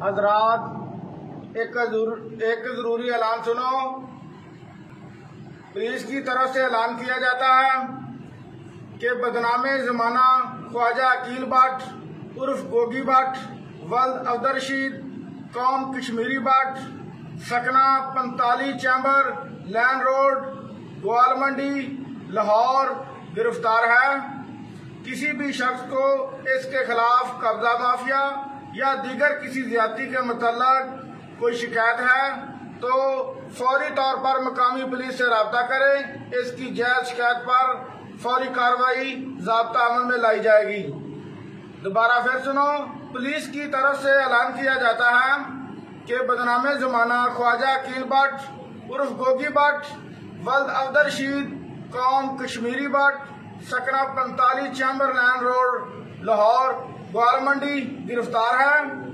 हजरात एक जरूरी ऐलान सुनो। पुलिस की तरफ से ऐलान किया जाता है कि बदनामे ज़माना ख्वाजा अकील भट्ट उर्फ गोगी भट्ट वल्द अब्दुल रशीद कौम कश्मीरी भट्ट सकना 45 चैम्बर लैंड रोड ग्वाल मंडी लाहौर गिरफ्तार है। किसी भी शख्स को इसके खिलाफ कब्जा माफिया या दीगर किसी ज्यादती के मुतल्लक कोई शिकायत है तो फौरी तौर पर मकामी पुलिस से रब्ता करें। इसकी जायज शिकायत पर फौरी कार्रवाई ज़ाब्ता अमल में लाई जाएगी। दोबारा फिर सुनो। पुलिस की तरफ से ऐलान किया जाता है कि बदनामे ज़माना ख्वाजा अकील भट्ट उर्फ गोगी भट्ट वल्द अब्दुल रशीद कौम कश्मीरी भट्ट सकना 45 चैम्बर लैंड रोड लाहौर ग्वाल मंडी गिरफ्तार है।